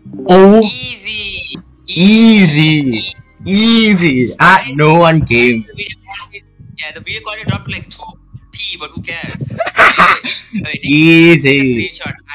Oh, Easy. easy. Easy. No one came. Yeah, the video quality dropped like 2p, but who cares? Anyway, wait, take a Easy. screenshot.